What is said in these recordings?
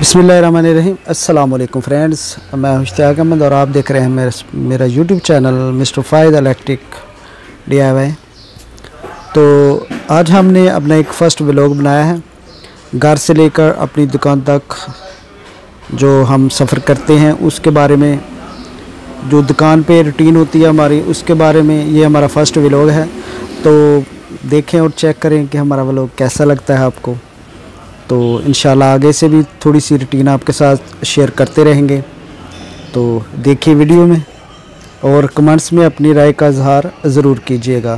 बिस्मिल्लाहिर्रहमानिर्रहीम। अस्सलाम वालेकुम फ्रेंड्स, मैं मुश्ताक अहमद और आप देख रहे हैं मेरा YouTube channel mister Fayad electric DIY। तो आज हमने अपना एक फ़र्स्ट व्लॉग बनाया है घर से लेकर अपनी दुकान तक जो हम सफ़र करते हैं उसके बारे में, जो दुकान पे रूटीन होती है हमारी उसके बारे में। ये हमारा फ़र्स्ट व्लॉग है, तो देखें और चेक करें कि हमारा व्लॉग कैसा लगता है आपको। तो इंशाल्लाह आगे से भी थोड़ी सी रूटीन आपके साथ शेयर करते रहेंगे। तो देखिए वीडियो में और कमेंट्स में अपनी राय का इजहार ज़रूर कीजिएगा।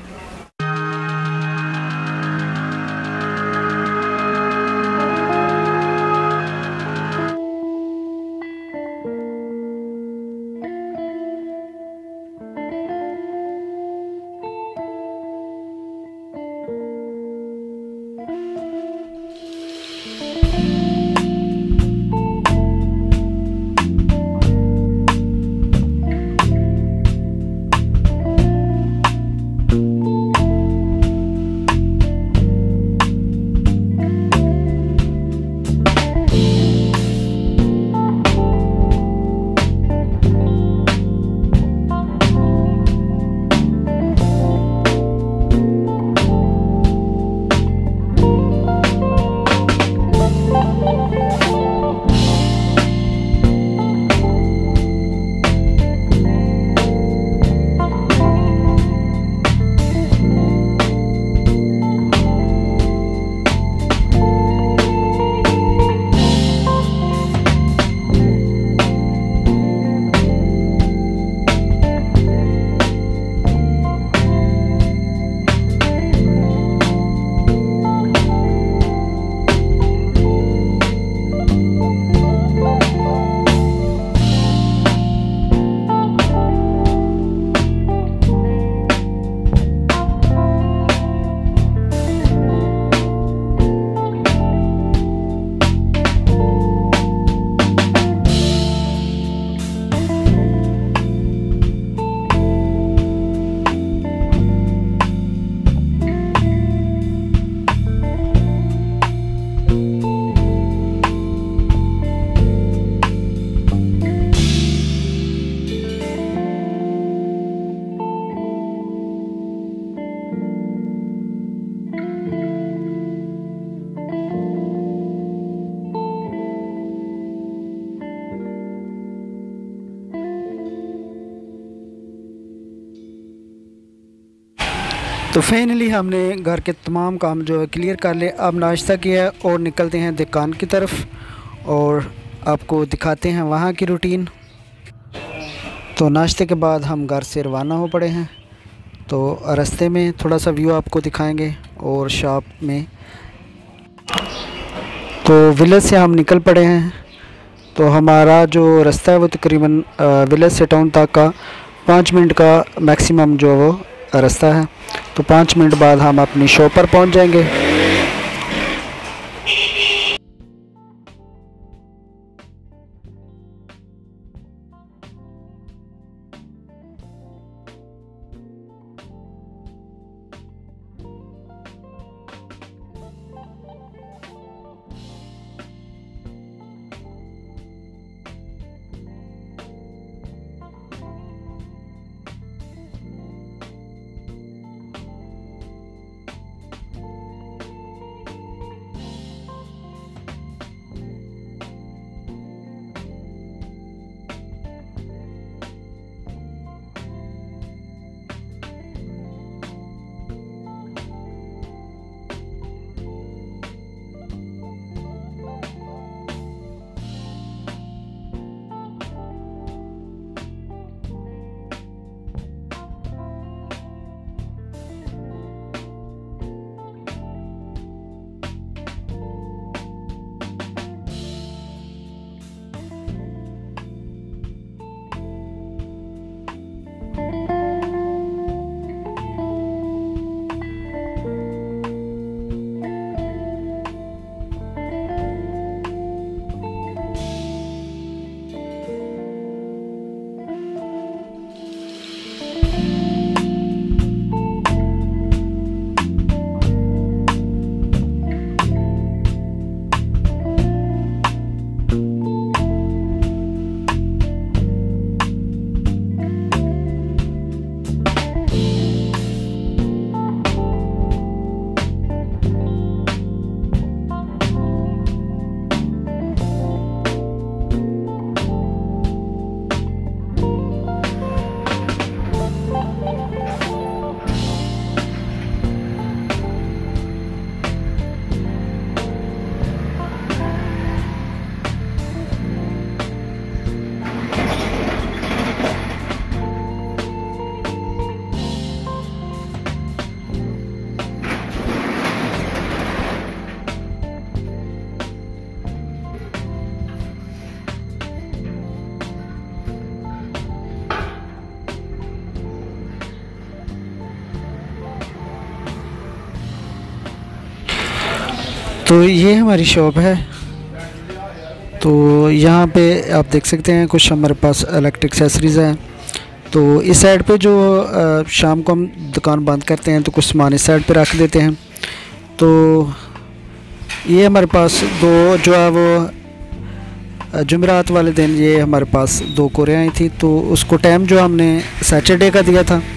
तो फाइनली हमने घर के तमाम काम जो है क्लियर कर लिए। अब नाश्ता किया है और निकलते हैं दुकान की तरफ और आपको दिखाते हैं वहाँ की रूटीन। तो नाश्ते के बाद हम घर से रवाना हो पड़े हैं। तो रास्ते में थोड़ा सा व्यू आपको दिखाएंगे और शॉप में। तो विलेज से हम निकल पड़े हैं। तो हमारा जो रास्ता है वो तकरीबन विलेज से टाउन तक का 5 मिनट का मैक्सिमम जो वो रास्ता है। तो 5 मिनट बाद हम अपनी शॉप पर पहुंच जाएंगे। तो ये हमारी शॉप है। तो यहाँ पे आप देख सकते हैं कुछ हमारे पास इलेक्ट्रिक एक्सेसरीज़ हैं। तो इस साइड पे जो शाम को हम दुकान बंद करते हैं तो कुछ सामान इस साइड पे रख देते हैं। तो ये हमारे पास दो जो है वो जुमेरात वाले दिन ये हमारे पास 2 कोरें आई थी। तो उसको टाइम जो हमने सैटरडे का दिया था।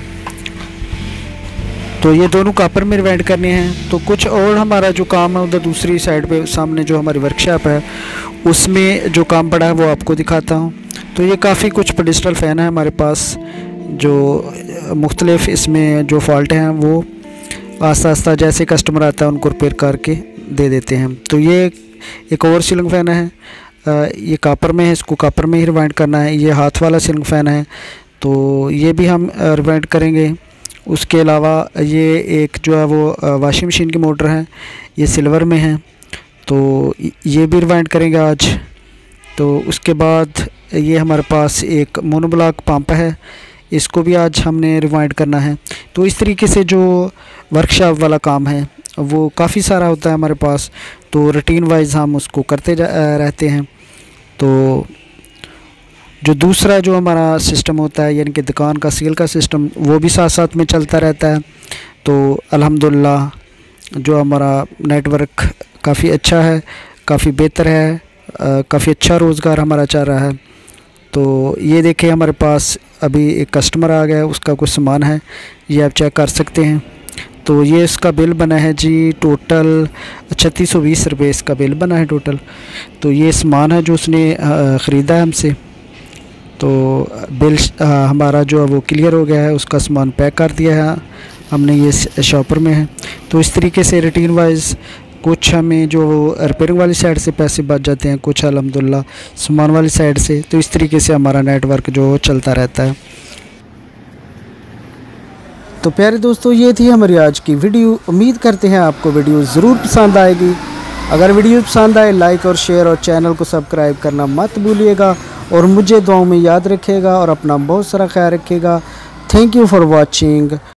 तो ये दोनों कापर में रिवाइंड करने हैं। तो कुछ और हमारा जो काम है उधर दूसरी साइड पे सामने जो हमारी वर्कशॉप है उसमें जो काम पड़ा है वो आपको दिखाता हूँ। तो ये काफ़ी कुछ पेडिस्टल फ़ैन है हमारे पास जो मुख्तलिफ इसमें जो फॉल्ट हैं वो आस्ता आस्ता जैसे कस्टमर आता है उनको रिपेयर करके दे देते हैं। तो ये एक और सीलिंग फ़ैन है, ये कापर में है, इसको कापर में ही रिवाइंड करना है। ये हाथ वाला सीलिंग फ़ैन है तो ये भी हम रिवाइंड करेंगे। उसके अलावा ये एक जो है वो वॉशिंग मशीन की मोटर है, ये सिल्वर में है तो ये भी रिवाइंड करेंगे आज। तो उसके बाद ये हमारे पास एक मोनोब्लॉक पंप है, इसको भी आज हमने रिवाइंड करना है। तो इस तरीके से जो वर्कशॉप वाला काम है वो काफ़ी सारा होता है हमारे पास। तो रूटीन वाइज हम उसको करते रहते हैं। तो जो दूसरा जो हमारा सिस्टम होता है यानी कि दुकान का सेल का सिस्टम वो भी साथ साथ में चलता रहता है। तो अल्हम्दुलिल्लाह जो हमारा नेटवर्क काफ़ी अच्छा है, काफ़ी बेहतर है, काफ़ी अच्छा रोज़गार हमारा चल रहा है। तो ये देखें हमारे पास अभी एक कस्टमर आ गया, उसका कुछ सामान है, ये आप चेक कर सकते हैं। तो ये इसका बिल बना है जी टोटल 3620 रुपये इसका बिल बना है टोटल। तो ये सामान है जो उसने ख़रीदा है हमसे। तो बिल हमारा जो है वो क्लियर हो गया है, उसका सामान पैक कर दिया है हमने, ये शॉपर में है। तो इस तरीके से रूटीन वाइज कुछ हमें जो रिपेयरिंग वाली साइड से पैसे बच जाते हैं, कुछ अल्हम्दुलिल्लाह सामान वाली साइड से। तो इस तरीके से हमारा नेटवर्क जो चलता रहता है। तो प्यारे दोस्तों ये थी हमारी आज की वीडियो। उम्मीद करते हैं आपको वीडियो ज़रूर पसंद आएगी। अगर वीडियो पसंद आए लाइक और शेयर और चैनल को सब्सक्राइब करना मत भूलिएगा और मुझे दुआओं में याद रखिएगा और अपना बहुत सारा ख्याल रखिएगा। Thank you for watching.